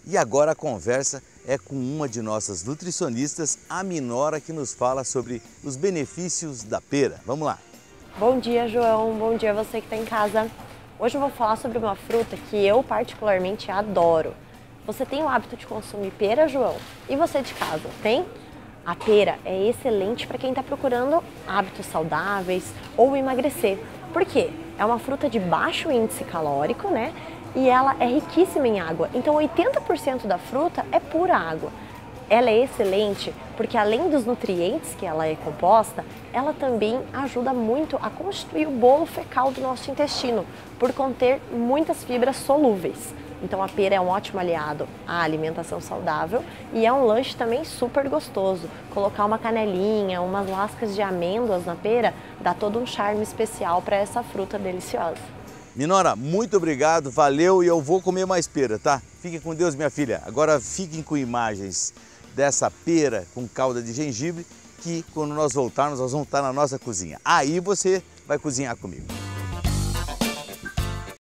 E agora a conversa é com uma de nossas nutricionistas, a Minora, que nos fala sobre os benefícios da pera. Vamos lá. Bom dia, João. Bom dia você que está em casa. Hoje eu vou falar sobre uma fruta que eu particularmente adoro. Você tem o hábito de consumir pera, João? E você de casa, tem? A pera é excelente para quem está procurando hábitos saudáveis ou emagrecer. Por quê? É uma fruta de baixo índice calórico, né? E ela é riquíssima em água. Então 80% da fruta é pura água. Ela é excelente porque além dos nutrientes que ela é composta, ela também ajuda muito a constituir o bolo fecal do nosso intestino, por conter muitas fibras solúveis. Então a pera é um ótimo aliado à alimentação saudável e é um lanche também super gostoso. Colocar uma canelinha, umas lascas de amêndoas na pera dá todo um charme especial para essa fruta deliciosa. Minora, muito obrigado, valeu, e eu vou comer mais pera, tá? Fiquem com Deus, minha filha. Agora fiquem com imagens dessa pera com calda de gengibre, que quando nós voltarmos, nós vamos estar na nossa cozinha. Aí você vai cozinhar comigo.